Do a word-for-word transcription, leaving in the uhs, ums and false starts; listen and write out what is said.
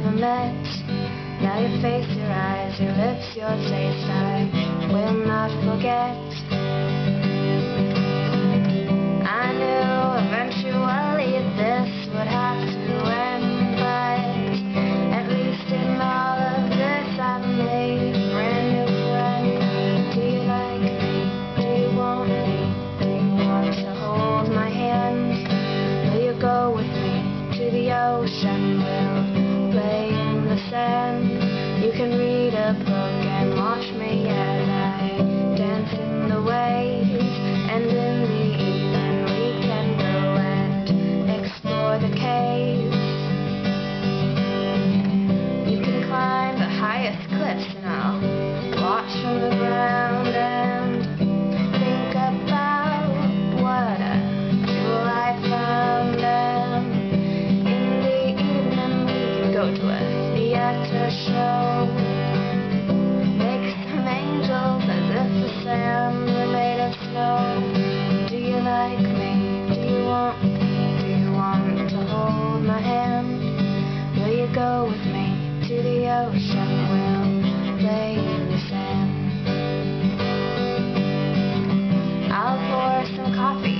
never met. Now your face, your eyes, your lips, your taste, I will not forget. I knew eventually this would have to end, but at least in all of this I made a brand new friend. Do you like me? Do you want me? Do you want to hold my hand? Will you go with me to the ocean? We'll play in the sand. You can read a book and watch me as I dance in the waves, and in the evening we can go and explore the caves. You can climb the highest cliffs and I'll watch from the ground and think about what a jewel I found. And in the evening we can go to a theater show, make some angels as if the sand were made of snow. Do you like me? Do you want me? Do you want to hold my hand? Will you go with me to the ocean? We'll play in the sand. I'll pour some coffee